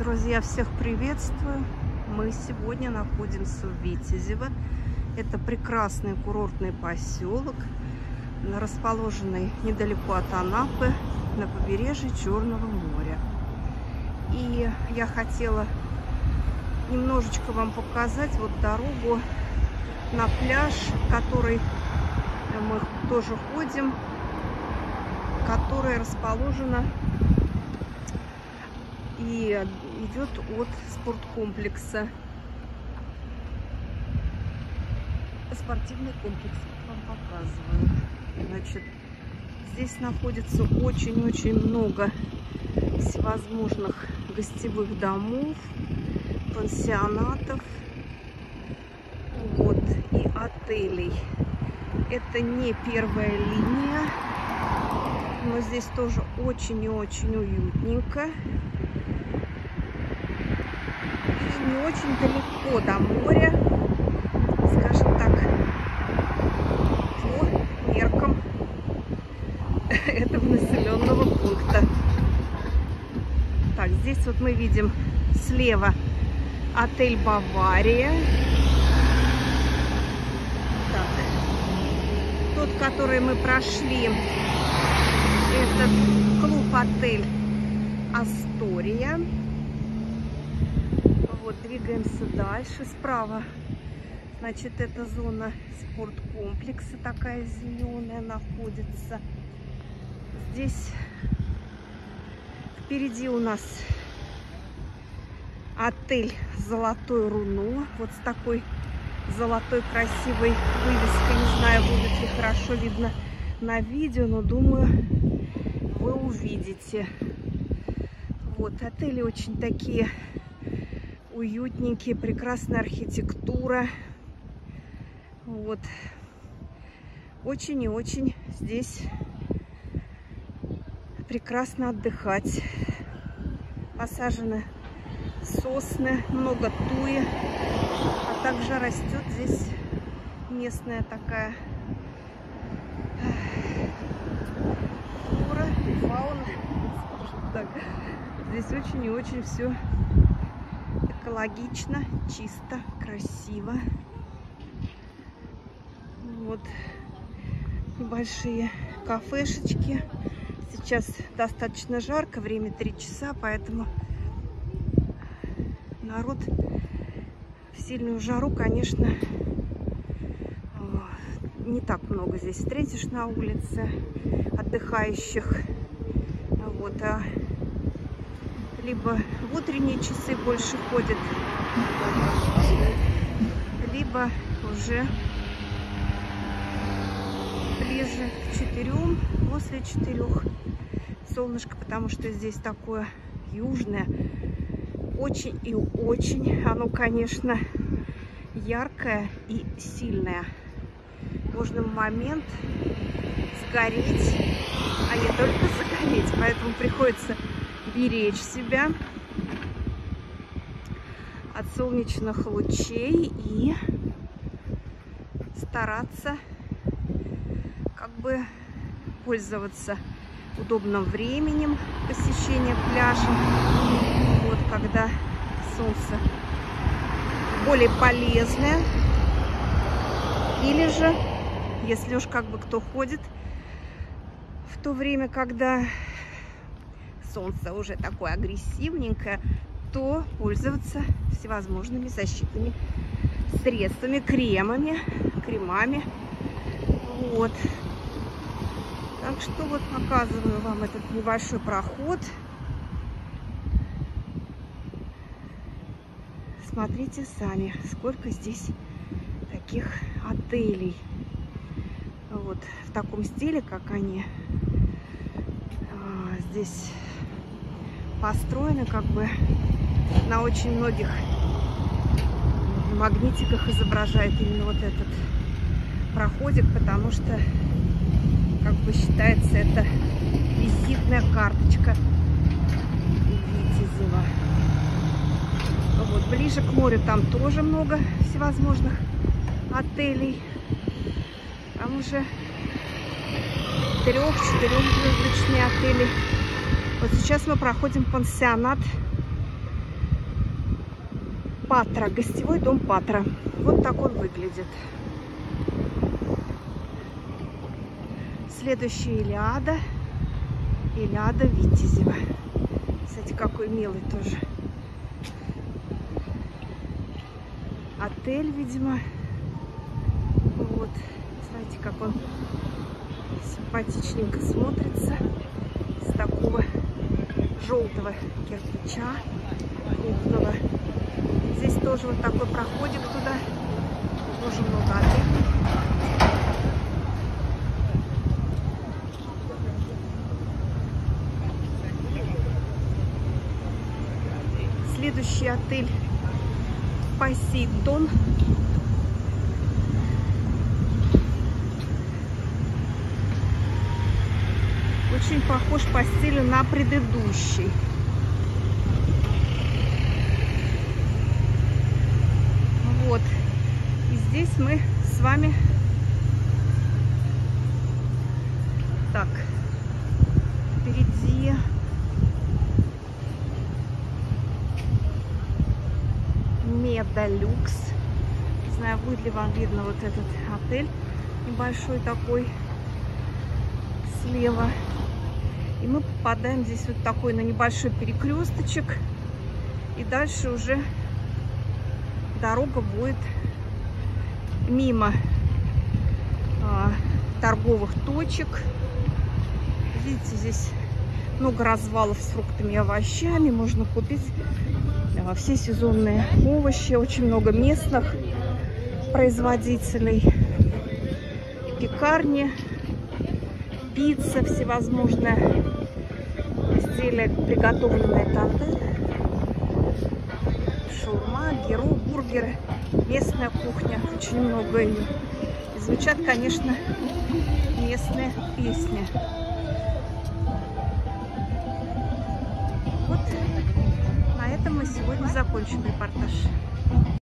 Друзья, всех приветствую! Мы сегодня находимся в Витязево. Это прекрасный курортный поселок, расположенный недалеко от Анапы, на побережье Черного моря. И я хотела немножечко вам показать вот дорогу на пляж, который мы тоже ходим, которая расположена и идет от спорткомплекса. Спортивный комплекс вам показываю. Значит, здесь находится очень-очень много всевозможных гостевых домов, пансионатов, вот, и отелей. Это не первая линия, но здесь тоже очень и очень уютненько. И не очень далеко до моря, скажем так, по меркам этого населенного пункта. Так, здесь вот мы видим слева отель «Бавария». Так, тот, который мы прошли, это клуб-отель «Астория». Вот, двигаемся дальше. Справа, значит, это зона спорткомплекса, такая зеленая находится. Здесь впереди у нас отель «Золотое руно». Вот с такой золотой красивой вывеской. Не знаю, будет ли хорошо видно на видео, но думаю, вы увидите. Вот, отели очень такие уютненькие, прекрасная архитектура. Вот. Очень и очень здесь прекрасно отдыхать. Посажены сосны, много туи, а также растет здесь местная такая флора, фауна, скажем так. Здесь очень и очень все экологично, чисто, красиво. Вот небольшие кафешечки. Сейчас достаточно жарко, время 3 часа, поэтому народ в сильную жару, конечно, не так много здесь встретишь на улице отдыхающих. Вот, а либо в утренние часы больше ходят, либо уже ближе к 4, после 4 солнышко, потому что здесь такое южное, очень и очень, оно, конечно, яркое и сильное. В нужный момент сгореть, а не только загореть, поэтому приходится беречь себя от солнечных лучей и стараться как бы пользоваться удобным временем посещения пляжа, вот, когда солнце более полезное, или же, если уж как бы кто ходит в то время, когда солнце уже такое агрессивненькое, то пользоваться всевозможными защитными средствами, кремами. Вот. Так что вот показываю вам этот небольшой проход. Смотрите сами, сколько здесь таких отелей. Вот в таком стиле, как они здесь построены, как бы на очень многих магнитиках изображает именно вот этот проходик, потому что как бы считается это визитная карточка Витязева. Вот ближе к морю там тоже много всевозможных отелей. Там уже 3-4-звездочные отели. Вот сейчас мы проходим пансионат Патра, гостевой дом Патра. Вот так он выглядит. Следующая Илиада. Илиада Витязева. Кстати, какой милый тоже. Отель, видимо. Вот. Знаете, как он симпатичненько смотрится. Из такого желтого кирпича крупного. Здесь тоже вот такой проходик туда. Тоже много отелей. Следующий отель Посейдон. Очень похож по стилю на предыдущий. Вот. И здесь мы с вами... Так. Впереди... Медалюкс. Не знаю, будет ли вам видно вот этот отель. Небольшой такой. Слева. И мы попадаем здесь вот такой на небольшой перекресточек. И дальше уже дорога будет мимо торговых точек. Видите, здесь много развалов с фруктами и овощами. Можно купить все сезонные овощи. Очень много местных производителей. Пекарни, пицца, всевозможные изделия, приготовленные тонны, шаурма, гиро, бургеры, местная кухня, очень много ее. И звучат, конечно, местные песни. Вот на этом мы сегодня закончим репортаж.